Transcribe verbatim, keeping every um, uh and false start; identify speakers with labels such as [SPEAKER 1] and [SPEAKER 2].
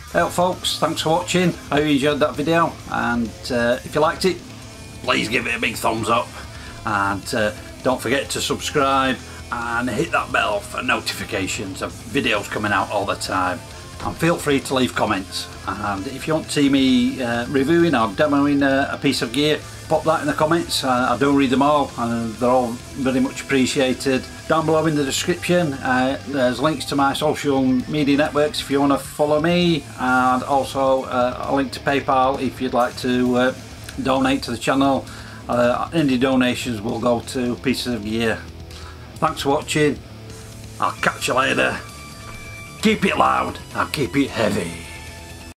[SPEAKER 1] Well folks, thanks for watching. I hope you enjoyed that video, and uh, if you liked it, please give it a big thumbs up, and uh, don't forget to subscribe and hit that bell for notifications of videos coming out all the time. And feel free to leave comments, and if you want to see me uh, reviewing or demoing a, a piece of gear, pop that in the comments. uh, I do read them all, and they're all very much appreciated. Down below in the description uh, there's links to my social media networks if you want to follow me, and also uh, a link to PayPal if you'd like to uh, donate to the channel. Uh, any donations will go to pieces of gear. Thanks for watching. I'll catch you later. Keep it loud and keep it heavy.